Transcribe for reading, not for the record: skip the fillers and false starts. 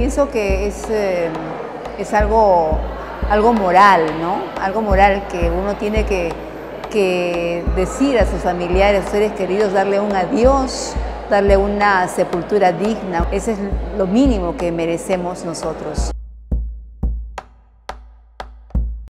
Pienso que es algo moral, ¿no? Algo moral que uno tiene que decir a sus familiares, a sus seres queridos, darle un adiós, darle una sepultura digna. Ese es lo mínimo que merecemos nosotros.